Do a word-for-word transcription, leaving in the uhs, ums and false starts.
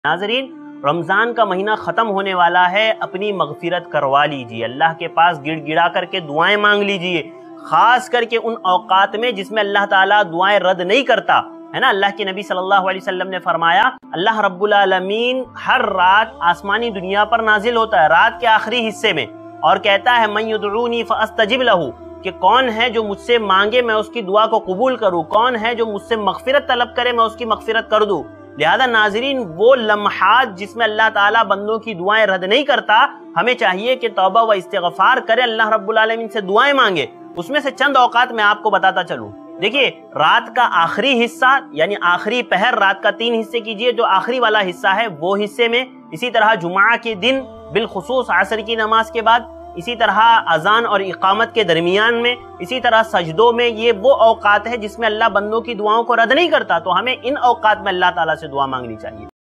नाज़रीन, रमज़ान का महीना ख़त्म होने वाला है। अपनी मग़फ़िरत करवा लीजिए, अल्लाह के पास गिड़गिड़ा करके दुआएं मांग लीजिए, ख़ास करके उन औक़ात में जिसमें अल्लाह ताला दुआएं रद्द नहीं करता है ना। अल्लाह के नबी सल्लल्लाहु अलैहि वसल्लम ने फरमाया, अल्लाह रब्बुल आलमीन हर रात आसमानी दुनिया पर नाजिल होता है रात के आखिरी हिस्से में, और कहता है मन युदऊनी फअस्तजिब लहू, कि कौन है जो मुझसे मांगे मैं उसकी दुआ को कबूल करूँ, कौन है जो मुझसे मग़फ़िरत तलब करे मैं उसकी मग़फ़िरत कर दूँ। लिहाजा नाज़रीन, वो लम्हात जिसमें अल्लाह ताला बंदों की दुआएं रद्द नहीं करता, हमें चाहिए कि तौबा व इस्तिग़फ़ार करें, अल्लाह रब्बुल आलमीन से दुआएं मांगे। उसमें से चंद औकात मैं आपको बताता चलूँ। देखिए, रात का आखिरी हिस्सा यानी आखिरी पहर, रात का तीन हिस्से कीजिए, जो आखिरी वाला हिस्सा है वो हिस्से में, इसी तरह जुमा के दिन बिलखुसूस असर की नमाज के बाद, इसी तरह अजान और इकामत के दरमियान में, इसी तरह सजदों में। ये वो औकात है जिसमें अल्लाह बंदों की दुआओं को रद्द नहीं करता, तो हमें इन औकात में अल्लाह ताला से दुआ मांगनी चाहिए।